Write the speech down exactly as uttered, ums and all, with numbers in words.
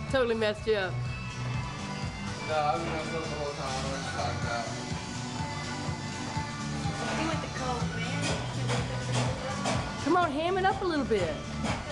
Totally messed you up. No, I was messed up the whole time. I was talking about. He went to cold, man. Come on, ham it up a little bit.